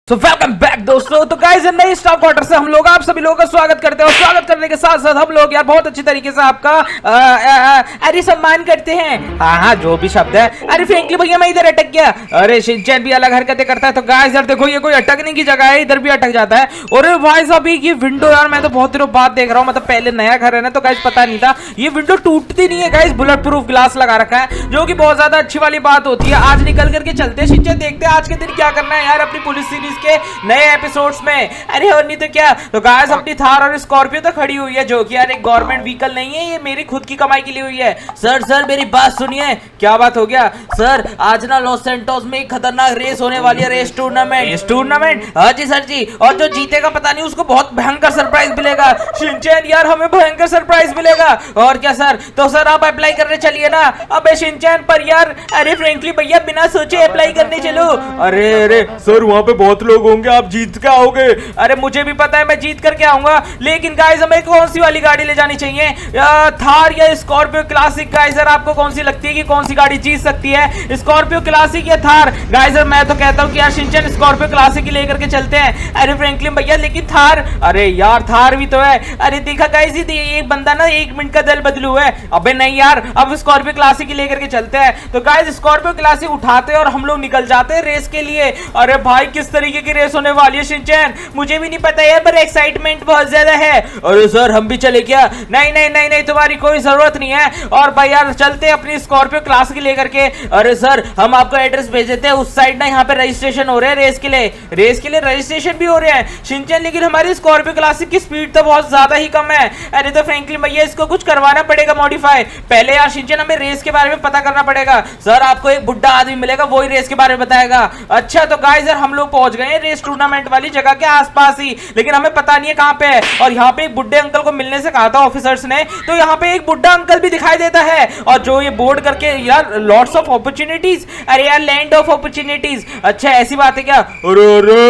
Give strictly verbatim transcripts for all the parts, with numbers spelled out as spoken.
तो welcome back दोस्तों। तो गाइस नई स्टॉक क्वार्टर से हम लोग आप सभी लोगों का स्वागत करते हैं और स्वागत करने के साथ साथ हम लोग यार बहुत अच्छी तरीके से आपका आ, आ, आ, अरे सम्मान करते हैं। हाँ हाँ जो भी शब्द है। अरे फ्रेंकली भैया मैं इधर अटक गया। अरे शिनचैन भी अलग हरकतें करता है। तो गाइस यार देखो ये कोई अटकने की जगह है, इधर भी अटक जाता है। और भाई साहब ये विंडो यार मैं तो बहुत दिनों बाद देख रहा हूँ, मतलब पहले नया घर है ना तो गाइस पता नहीं था ये विंडो टूटती नहीं है। गाइस बुलेट प्रूफ ग्लास लगा रखा है जो कि बहुत ज्यादा अच्छी वाली बात होती है। आज निकल करके चलते हैं शिनचैन, देखते हैं आज के दिन क्या करना है यार अपनी पुलिस सीरीज के नए एपिसोड्स में। अरे और नहीं तो क्या। तो गाइस अपनी थार और स्कॉर्पियो तो खड़ी हुई है जो कि यार एक गवर्नमेंट व्हीकल नहीं है, ये मेरी खुद की कमाई के लिए हुई है। सर सर मेरी बात सुनिए। क्या बात हो गया सर? आज ना लॉस सैंटोस में एक खतरनाक रेस होने वाली है, रेस टूर्नामेंट। Race tournament? हाँ जी सर जी, और जो जीतेगा पता नहीं उसको बहुत भयंकर सरप्राइज मिलेगा। शिनचैन यार हमें भयंकर सरप्राइज मिलेगा। और क्या सर? तो सर आप अप्लाई करने चलिए ना। अबे शिनचैन पर यार, अरे फ्रेंकली भैया बिना सोचे अप्लाई करने चलो। अरे अरे सर वहां पे बहुत लोग होंगे, आप जीत के आओगे। अरे मुझे भी पता है मैं जीत करके आऊंगा, लेकिन गाइस हमें कौन सी वाली गाड़ी ले जानी चाहिए, या थार या स्कॉर्पियो क्लासिक? गाइस सर आपको कौन सी लगती है कि कौन सी गाड़ी जीत सकती है, स्कॉर्पियो क्लासिक या थार? गाइस सर मैं तो कहता हूं कि यार शिनचैन स्कॉर्पियो क्लासिक ही लेकर के चलते हैं। अरे फ्रैंकलिन भैया लेकिन थार, अरे यार थार भी तो है। अरे देखा गाइस ये एक बंदा ना एक मिनट का दल बदलू है। अबे नहीं यार अब स्कॉर्पियो क्लासिक ही लेकर के चलते हैं। तो गाइस स्कॉर्पियो क्लासिक उठाते हैं और हम लोग निकल जाते हैं रेस के लिए। अरे भाई किस तरीके की रेस होने वाली है शिनचैन मुझे भी नहीं पता है, पर एक्साइटमेंट बहुत ज्यादा है। अरे सर हम भी चले क्या? नहीं नहीं नहीं नहीं तुम्हारी कोई जरूरत नहीं है। और भाई यार चलते हैं अपनी स्कॉर्पियो क्लासिक लेकर के। अरे सर हम आपको एड्रेस भेज देते हैं, उस साइड ना यहाँ पे रजिस्ट्रेशन हो रहे हैं रेस के लिए। रेस के लिए रजिस्ट्रेशन भी हो रहे हैं शिनचैन, लेकिन हमारी स्कॉर्पियो क्लासिक की स्पीड तो बहुत ज्यादा ही कम है। अरे तो फ्रैंकलिन भैया इसको कुछ करवाना पड़ेगा मॉडिफाई। पहले यार शिनचैन हमें रेस के बारे में पता करना पड़ेगा। सर आपको एक बुड्ढा आदमी मिलेगा वही रेस के बारे में बताएगा। अच्छा तो गाइस यार हम लोग पहुंच गए हैं रेस टूर्नामेंट वाली जगह के आसपास ही, लेकिन हमें पता नहीं है कहां पे है। और यहाँ पे एक बुड्ढे अंकल को मिलने से कहा था ऑफिसर्स ने, तो यहाँ पे एक बुड्ढा अंकल भी दिखाई देता है। और जो ये बोर्ड करके यार लॉट्स ऑफ अपॉर्चुनिटीज, अरे यार लैंड ऑफ अपॉर्चुनिटीज। अच्छा ऐसी बात है क्या? अरे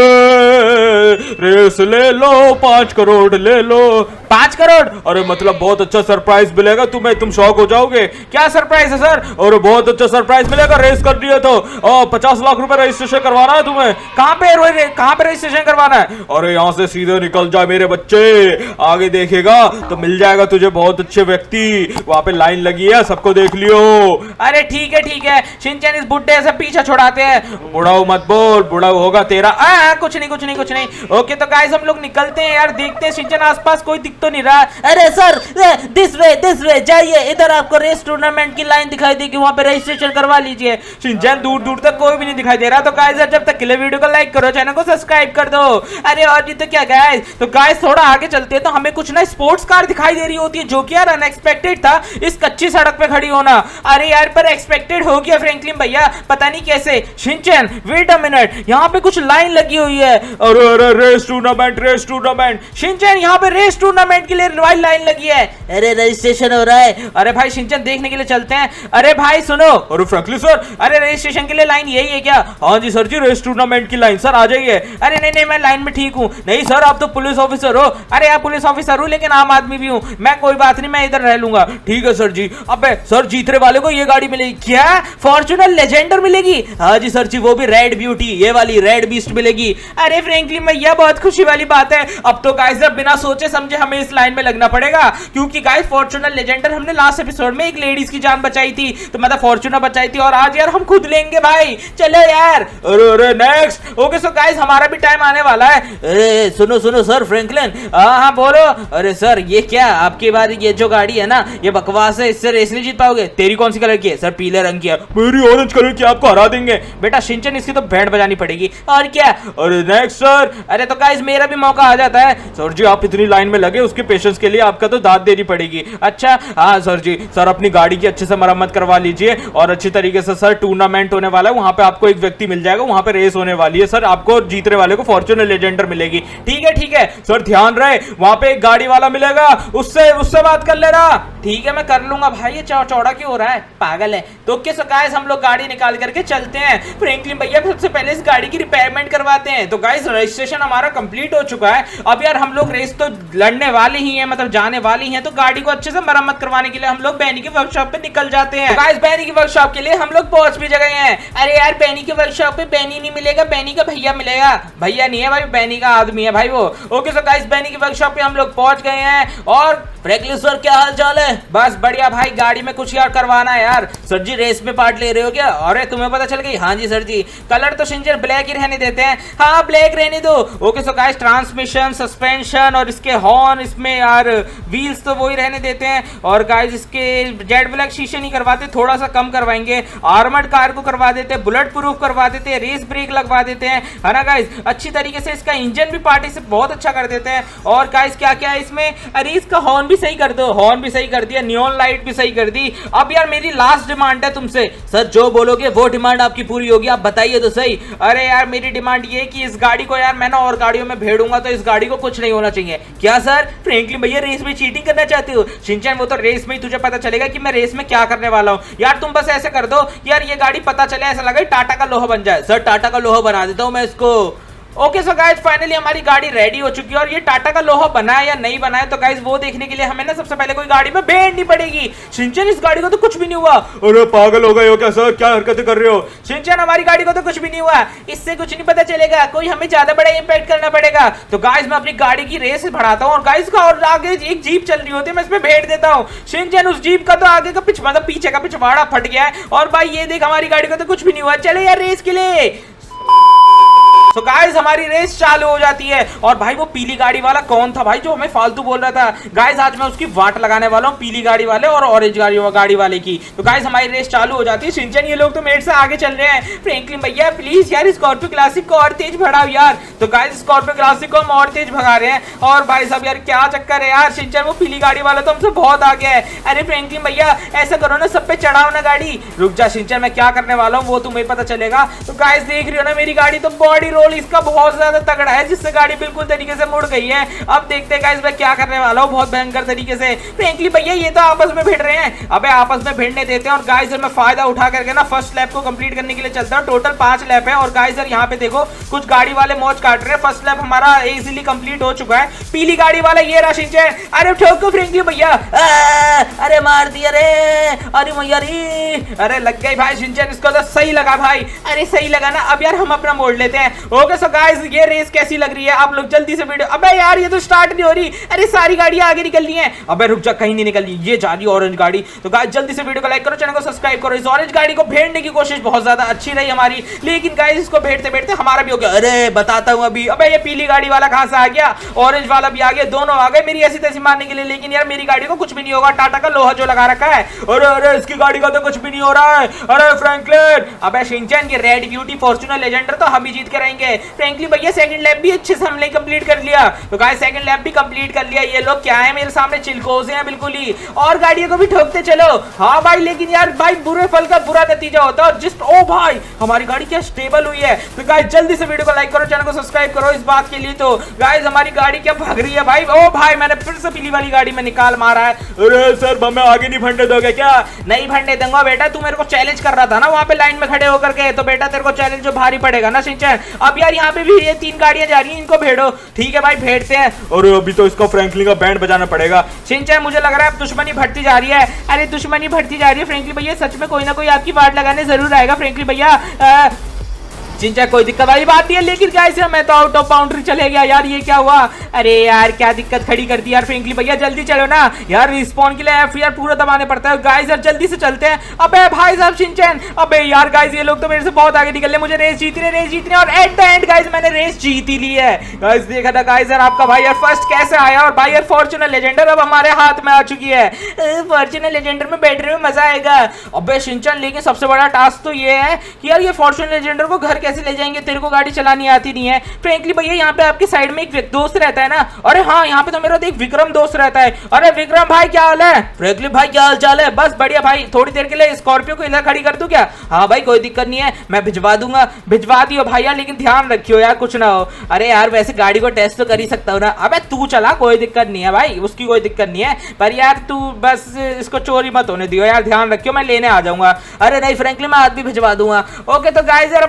रेस ले लो, पांच करोड़ ले लो। पांच करोड़? अरे मतलब बहुत अच्छा सरप्राइज मिलेगा तुम्हें, तुम शॉक हो जाओगे। क्या सरप्राइज है सर? और बहुत अच्छा सरप्राइज मिलेगा, रेस कर दिया तो और पचास लाख रुपए रजिस्ट्रेशन करवाना है तुम्हें। कहां पे कहां पे रजिस्ट्रेशन करवाना है? अरे यहां से सीधे निकल जा मेरे बच्चे, आगे देखेगा तो मिल जाएगा तुझे बहुत अच्छे व्यक्ति। वहां पे लाइन लगी है, सबको देख लियो। अरे ठीक है ठीक है। शिनचैन इस बुड्ढे से पीछा छुड़ाते हैं। बुढ़ाऊ मत बोल, बुढ़ाऊ होगा तेरा। आ, कुछ नहीं कुछ नहीं कुछ नहीं। ओके तो गाइस हम लोग निकलते हैं यार, देखते हैं शिनचैन आसपास कोई दिख तो नहीं रहा। अरे sir this way this way जाइए, इधर आपको रेस टूर्नामेंट की लाइन दिखाई देगी, वहां पे रजिस्ट्रेशन करवा लीजिए। शिनचैन दूर दूर तक कोई भी नहीं दिखाई दे रहा। तो गाइस जब तक के लिए वीडियो को लाइक करो, चैनल को सब्सक्राइब कर दो। अरे और नहीं तो क्या गाइस। तो गाइस थोड़ा आगे चलते हैं तो हमें कुछ ना स्पोर्ट्स कार दिखाई दे रही होती है जो कि यार अनएक्सपेक्टेड था इस कच्ची सड़क पे खड़ी होना। अरे यार पर एक्सपेक्टेड हो गया फ्रैंकलिन भैया, पता नहीं कैसे। शिनचैन वेट अ मिनट, यहाँ पे कुछ लाइन लगी हुई है। अरे अरे race tournament race tournament. Shinchan यहाँ पे रेस टूर्नामेंट के लिए लाइन लगी है। अरे रजिस्ट्रेशन हो रहा है। अरे भाई शिनचैन देखने के लिए चलते हैं। अरे भाई सुनो। अरे फ्रैंकलिन सर, अरे रजिस्ट्रेशन के लिए लाइन यही है क्या? हाँ जी सर जी, रेस टूर्नामेंट की लाइन। सर आ जाइए। अरे नहीं नहीं मैं लाइन में ठीक हूँ। नहीं सर आप तो पुलिस ऑफिसर हो। अरे आप पुलिस ऑफिसर हूँ लेकिन आम आदमी भी हूँ मैं, कोई बात नहीं मैं इधर रह लूंगा। ठीक है सर जी। अबे सर जीतने वाले को ये गाड़ी मिलेगी क्या? फॉर्च्यूनर लेजेंडर मिलेगी? हाँ जी सर जी, वो भी रेड ब्यूटी, ये वाली रेड बीस्ट मिलेगी। अरे फ्रैंकलिन भैया बहुत खुशी वाली बात है। अब तो गाइस बिना सोचे समझे हमें इस लाइन में लगना पड़ेगा, क्योंकि गाइस फॉर्च्यूनर लेजेंडर हमने लास्ट एपिसोड में एक लेडीज की जान बचाई थी, तो मतलब फॉर्च्यूनर बचाई थी, और आज यार हम खुद लेंगे भाई। चलो यार। अरे अरे नेक्स्ट। ओके सो गाइस हमारा भी टाइम आने वाला है। अरे सुनो सुनो सर फ्रैंकलिन। हाँ हाँ बोलो। अरे सर ये क्या आपकी बार ये जो गाड़ी है ना ये बकवास है, इससे रेस नहीं जीत पाओगे। तेरी कौन सी कलर की है? सर पीले रंग की है। मेरी ऑरेंज कलर की, आपको हरा देंगे। बेटा शिनचैन इसकी तो बैंड बजानी पड़ेगी। और क्या? अरे नेक्स्ट सर। अरे तो गाइस मेरा भी मौका आ जाता है। सर जी आप इतनी लाइन में लगे, उसके पेशेंस के लिए आपका तो दाद देनी पड़ेगी। अच्छा हाँ सर जी। सर अपनी गाड़ी की अच्छे से मरम्मत करवा लीजिए और अच्छी तरीके से सर टूर्नामेंट होने वाला है, वहां पे आपको एक व्यक्ति मिल जाएगा, वहां पे रेस होने वाली है सर, आपको जीतने वाले को फॉर्च्यूनर लेजेंडर मिलेगी। ठीक है ठीक है सर, ध्यान रहे वहां पे एक गाड़ी वाला मिलेगा, उससे उससे बात कर लेना। ठीक है मैं कर लूंगा भाई, ये चौड़ा क्यों हो रहा है, पागल है। तो किस गाइस हम लोग गाड़ी निकाल करके चलते हैं। फ्रैंकलिन भैया सबसे पहले इस गाड़ी की रिपेयरमेंट करवाते हैं। तो गाइस रजिस्ट्रेशन हमारा कंप्लीट हो चुका है। अब यार हम लोग रेस तो लड़ने वाले ही हैं, मतलब जाने वाली हैं, तो गाड़ी को अच्छे से मरम्मत करवाने के लिए हम लोग बैनी के वर्कशॉप पे निकल जाते हैं। गाइस बैनी की वर्कशॉप के लिए हम लोग पहुंच भी गए हैं। अरे यार बैनी के वर्कशॉप पे बैनी नहीं मिलेगा, बैनी का भैया भैया मिलेगा? भैया नहीं है भाई, बैनी का आदमी है भाई वो। ओके सो गाइस बैनी की वर्कशॉप पे हम लोग पहुंच गए हैं। और फ्रैंकलिन सर क्या हाल चाल है? बस बढ़िया भाई, गाड़ी में कुछ यार करवाना है यार। सर जी रेस में पार्ट ले रहे हो क्या? अरे तुम्हें पता चल गई? हाँ जी सर जी। कलर तो शिनचैन ब्लैक ही रहने देते हैं। हाँ ब्लैक रहने दो। Okay so guys transmission, suspension और इसके हॉर्न, इसमें यार व्हील्स तो वही रहने देते हैं। और गाइस इसके जेट ब्लैक शीशे नहीं करवाते, थोड़ा सा कम करवाएंगे। आर्मर्ड कार को करवा देते हैं, बुलेट प्रूफ करवा देते हैं, रेस ब्रेक लगवा देते हैं, है ना गाइस। अच्छी तरीके से इसका इंजन भी पार्टी से बहुत अच्छा कर देते हैं। और गाइस क्या क्या है इसमें? अरे इसका हॉर्न भी सही कर दो, हॉर्न भी सही कर दिया, नियॉन लाइट भी सही कर दी। अब यार मेरी लास्ट डिमांड है तुमसे। सर जो बोलोगे वो डिमांड आपकी पूरी होगी, आप बताइए तो सही। अरे यार मेरी डिमांड ये कि इस गाड़ी को यार मैं ना और गाड़ियों में भेड़ूंगा तो इस गाड़ी को कुछ नहीं होना चाहिए। क्या सर? फ्रैंकलिन भैया रेस में चीटिंग करना चाहते हो? शिनचैन वो तो रेस में ही तुझे पता चलेगा कि मैं रेस में क्या करने वाला हूँ। यार तुम बस ऐसे कर दो यार, ये गाड़ी पता चले ऐसा लगे टाटा का लोहा बन जाए। सर टाटा का लोहा बना देता हूँ मैं इसको। ओके सो गाइस फाइनली हमारी गाड़ी रेडी हो चुकी है। और ये टाटा का लोहा बना है या नहीं बना है तो गाइस वो देखने के लिए हमें ना सबसे पहले कोई गाड़ी में बैठनी पड़ेगी। शिनचैन इस गाड़ी को तो कुछ भी नहीं हुआ। अरे पागल हो गए हो क्या सर? क्या हरकतें कर रहे हो? शिनचैन हमारी गाड़ी को तो कुछ भी नहीं हुआ, इससे कुछ नहीं पता चलेगा, कोई हमें ज्यादा बड़ा इंपैक्ट करना पड़ेगा। तो गाइस मैं अपनी गाड़ी की रेस बढ़ाता हूँ और गाइस का और आगे एक जीप चल रही होती है, मैं इसमें बैठ देता हूँ। शिनचैन उस जीप का तो आगे का पिछ मतलब पीछे का पिछवाड़ा फट गया है। और भाई ये देख हमारी गाड़ी को तो कुछ भी नहीं हुआ। चले यार रेस के लिए। तो गाइस हमारी रेस चालू हो जाती है। और भाई वो पीली गाड़ी वाला कौन था भाई जो हमें फालतू बोल रहा था? गाइस आज मैं उसकी वाट लगाने वाला हूँ, पीली गाड़ी वाले और ऑरेंज गाड़ी गाड़ी वाले की। तो गाइस हमारी रेस चालू हो जाती है। शिनचैन ये लोग तो मेरे से आगे चल रहे हैं। फ्रैंकलिन भैया प्लीज यार स्कॉर्पियो क्लासिक को और तेज बढ़ाओ यार। तो गाइस स्कॉर्पियो क्लासिक को हम और तेज भगा रहे हैं। और भाई साहब यार क्या चक्कर है यार, शिनचैन वो पीली गाड़ी वाला तो हमसे बहुत आगे है। अरे फ्रैंकलिन भैया ऐसा करो ना, सब पे चढ़ाओ ना गाड़ी। रुक जा शिनचैन, मैं क्या करने वाला हूँ वो तुम्हें पता चलेगा। तो गाइस देख रही हो ना मेरी गाड़ी तो बॉडी रोल इसका बहुत ज्यादा तगड़ा है, जिससे गाड़ी बिल्कुल तरीके से मुड़ गई है। अब देखते हैं गाइस मैं क्या करने वाला हूँ बहुत भयंकर तरीके से। फ्रैंकलिन भैया ये तो आपस में भिड़ रहे हैं। अबे आपस में भिड़ने देते हैं। और गाइस मैं फायदा उठा करके ना फर्स्ट लैप को कंप्लीट करने के लिए चलता हूँ। टोटल पांच लैप है। और गाइस यहाँ पे देखो कुछ गाड़ी वाले मौज काट रहे हैं। फर्स्ट लैप हमारा इजीली कंप्लीट हो चुका है। पीली गाड़ी वाला ये रहा शिनचैन। अरे ठोको फ्रैंकलिन भैया, अरे मार दिया रे, अरे मैया रे, अरे लग गई भाई शिनचैन, इसको तो सही लगा भाई। अरे सही लगा ना। अब यार हम अपना मोड़ लेते हैं। ओके सो गाइस ये रेस कैसी लग रही है आप लोग जल्दी से वीडियो। अबे यार ये तो स्टार्ट नहीं हो रही। अरे सारी गाड़ियां आगे निकल रही हैं। अबे रुक जा, कहीं नहीं निकल रही, ये जा रही ऑरेंज गाड़ी। तो गाइस जल्दी से वीडियो को लाइक करो, चैनल को सब्सक्राइब करो। इस ऑरेंज गाड़ी को भेड़ने की कोशिश बहुत ज्यादा अच्छी रही हमारी, लेकिन गाइस इसको भेड़ते भेड़ते हमारा भी हो गया। अरे बताता हूं अभी। अबे ये पीली गाड़ी वाला कहां से आ गया, ऑरेंज वाला भी आ गया, दोनों आ गए मेरी ऐसी तैसी मारने के लिए। लेकिन यार मेरी गाड़ी को कुछ भी नहीं होगा, टाटा का लोहा जो लगा रखा है। अरे अरे इसकी गाड़ी का तो कुछ भी नहीं हो रहा है। अरे फ्रैंकलिन, अबे शिनचैन की रेड ब्यूटी फॉर्च्यूनर लेजेंडर तो हम ही जीत के रहेंगे। फ्रैंकलिन भैया सेकंड लैप भी अच्छे से हमने कंप्लीट कर लिया। तो गाइस सेकंड लैप भी कंप्लीट कर लिया। ये लोग क्या है मेरे सामने, चिलकोज़े हैं बिल्कुल ही। और गाड़ियों को भी ठोकते चलो। हाँ भाई लेकिन यार भाई बुरे फल का बुरा नतीजा होता है। जिस ओ भाई हमारी गाड़ी क्या स्टेबल हुई है। तो गाइस जल्दी से वीडियो को लाइक करो, चैनल को सब्सक्राइब करो इस बात के लिए। तो गाइस हमारी गाड़ी क्या भाग रही है भाई। ओ भाई मैंने फिर से पीली वाली गाड़ी में निकाल मारा है। अरे सर हमें आगे नहीं भंडे दोगे क्या? नहीं भंडे दूंगा बेटा, तू मेरे को चैलेंज कर रहा था ना वहां पे लाइन में खड़े होकर के। तो बेटा तेरे को चैलेंज जो भारी पड़ेगा ना शिनचैन। अब यार यहाँ पे भी ये तीन गाड़ियां जा रही हैं, इनको भेड़ो। ठीक है भाई भेड़ते हैं। और अभी तो इसको फ्रैंकलिन का बैंड बजाना पड़ेगा। शिनचैन मुझे लग रहा है अब दुश्मनी बढ़ती जा रही है। अरे दुश्मनी बढ़ती जा रही है फ्रैंकलिन भैया, सच में कोई ना कोई आपकी वाट लगाने जरूर आएगा फ्रैंकलिन भैया। शिनचैन कोई दिक्कत वाली बात नहीं है, लेकिन क्या इसे मैं तो आउट ऑफ बाउंड्री चले गया यार, ये क्या हुआ? अरे यार क्या दिक्कत खड़ी कर दी यार फ्रैंकलिन भैया, जल्दी चलो ना यार, रिस्पॉन के लिए एफ यार पूरा दबाने पड़ता है। गाइस यार जल्दी से चलते हैं। अबे भाई साहब शिनचैन, अबे यार गाइस ये लोग तो मेरे से बहुत आगे निकल रहे, मुझे रेस जीतनी रेस जीतनी और एट द एंड गाइस मैंने रेस जीत ही ली है। गाइस देखा था गाइस यार आपका भाई यार फर्स्ट कैसे आया। और भाई यार फॉर्च्यूनर लेजेंडर अब हमारे हाथ में आ चुकी है। फॉर्च्यूनर लेजेंडर में बैटरी में मजा आएगा। अबे शिनचैन लेकिन सबसे बड़ा टास्क तो ये है कि यार ये फॉर्च्यूनर लेजेंडर को घर कैसे ले जाएंगे, तेरे को गाड़ी चलानी आती नहीं है। फ्रैंकलिन भैया यहाँ पे आपके साइड में एक दोस्त रहता है ना? अरे हाँ यहाँ पे तो मेरा एक विक्रम दोस्त रहता है। अरे विक्रम भाई क्या हाल है? फ्रैंकलिन भाई क्या हाल चाल है? बस बढ़िया भाई, थोड़ी देर के लिए स्कॉर्पियो को इधर खड़ी कर दूं क्या? हाँ भाई कोई दिक्कत नहीं है, मैं भिजवा दूंगा। भिजवा दियो भाई यार, लेकिन ध्यान रखियो यार कुछ ना हो। अरे यार वैसे गाड़ी को टेस्ट तो कर ही सकता हूँ ना। अबे तू चला, कोई दिक्कत नहीं है भाई, उसकी कोई दिक्कत नहीं है, पर यार तू बस इसको चोरी मत होने दियो यार, ध्यान रखियो, मैं लेने आ जाऊंगा। अरे नहीं फ्रैंकलिन मैं आज भी भिजवा दूंगा। ओके तो गाइस यार अपनी फॉर्च्यूनर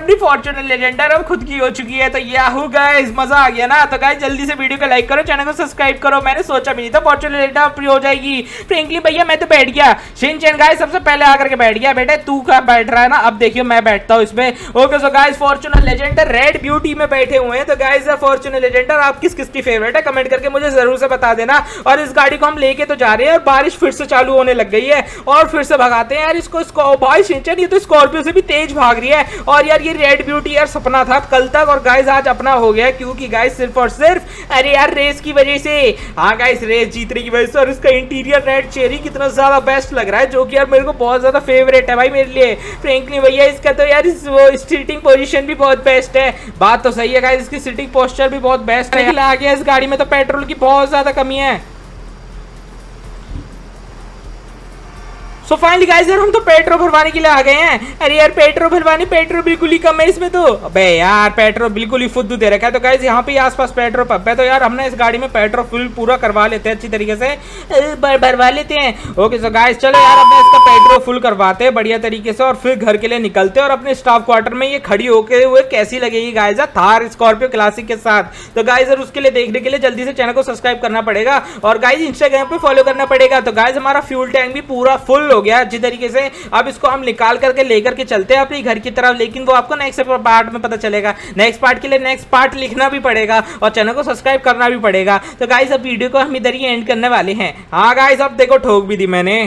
फॉर्च्यूनर लेजेंडर अब खुद की हो चुकी है। तो याहू गाइस, मजा आ गया ना। तो गाइस जल्दी से वीडियो को लाइक करो, चैनल को सब्सक्राइब करो। मैंने सोचा भी नहीं था फॉर्च्यूनर लेजेंडर फ्री हो जाएगी। फ्रैंकली भैया मैं तो बैठ गया। शिनचैन गाइस सबसे पहले आकर के बैठ गया। बेटे तू कहाँ बैठ रहा है ना, अब देखियो मैं बैठता हूँ इसमें। Okay so guys Fortuner legender red beauty में बैठे हुए हैं। तो गाइस फॉर्च्यूनर लेजेंडर आप किस किस की फेवरेट है कमेंट करके मुझे जरूर से बता देना। और इस गाड़ी को हम लेके तो जा रहे हैं और बारिश फिर से चालू होने लग गई है और फिर से भगाते हैं यार इसको। इसको भाई शिनचैन ये तो स्कॉर्पियो से भी तेज भाग रही है। और यार ये रेड ब्यूटी यार सपना था कल तक और गाइस आज अपना हो गया, क्योंकि गाइस सिर्फ और सिर्फ अरे यार रेस की वजह से। हाँ गाइस रेस जीतने की वजह से। और इसका इंटीरियर रेड चेरी कितना ज्यादा बेस्ट लग रहा है, जो कि यार मेरे को बहुत ज्यादा फेवरेट है भाई मेरे लिए। फ्रैंकली भैया इसका तो यार इस सीटिंग पोजीशन भी बहुत बेस्ट है। बात तो सही है गाइस, इसकी सीटिंग पोस्चर भी बहुत बेस्ट है। आ गया इस गाड़ी में तो पेट्रोल की बहुत ज्यादा कमी है। सो फाइनली गाइस यार हम तो पेट्रोल भरवाने के लिए आ गए हैं। अरे यार पेट्रोल भरवाने पेट्रोल बिल्कुल ही कम है इसमें तो। अबे यार पेट्रोल बिल्कुल ही फुद्दू दे रखा है। तो गाइस यहाँ पे आसपास पेट्रोल पंप है, तो यार हमने इस गाड़ी में पेट्रोल फुल पूरा करवा लेते हैं अच्छी तरीके से, भरवा लेते हैं। ओके सो गाइस चलो यार अपने इसका पेट्रोल फुल करवाते हैं बढ़िया तरीके से और फिर घर के लिए निकलते हैं। और अपने स्टाफ क्वार्टर में ये खड़ी होके हुए कैसी लगेगी गाइस थार स्कॉर्पियो क्लासिक के साथ। तो गाइस यार उसके लिए देखने के लिए जल्दी से चैनल को सब्सक्राइब करना पड़ेगा और गाइस इंस्टाग्राम पे फॉलो करना पड़ेगा। तो गाइस हमारा फ्यूल टैंक भी पूरा फुल हो गया अच्छी तरीके से। अब इसको हम निकाल करके लेकर के चलते हैं अपने घर की तरफ, लेकिन वो आपको नेक्स्ट पार्ट में पता चलेगा। नेक्स्ट पार्ट के लिए नेक्स्ट पार्ट लिखना भी पड़ेगा और चैनल को सब्सक्राइब करना भी पड़ेगा। तो गाइस अब वीडियो को हम इधर ही एंड करने वाले हैं। हाँ गाइस अब देखो ठोक भी दी मैंने।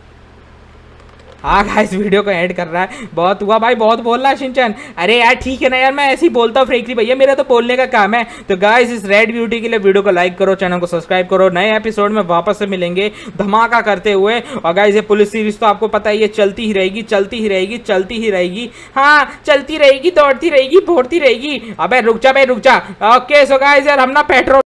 हाँ गाइस वीडियो को ऐड कर रहा है। बहुत हुआ भाई, बहुत बोल रहा है शिनचैन। अरे यार ठीक है ना यार, मैं ऐसे ही बोलता हूँ फ्रैंकली भैया, मेरा तो बोलने का काम है। तो गाइस इस रेड ब्यूटी के लिए वीडियो को लाइक करो, चैनल को सब्सक्राइब करो। नए एपिसोड में वापस से मिलेंगे धमाका करते हुए। और गाइस ये पुलिस सीरीज तो आपको पता ही है चलती ही रहेगी चलती ही रहेगी चलती ही रहेगी। हाँ चलती रहेगी दौड़ती रहेगी भोड़ती रहेगी। अबे रुक जा भाई रुक जा। ओके सो गाइस यार हम ना पेट्रोल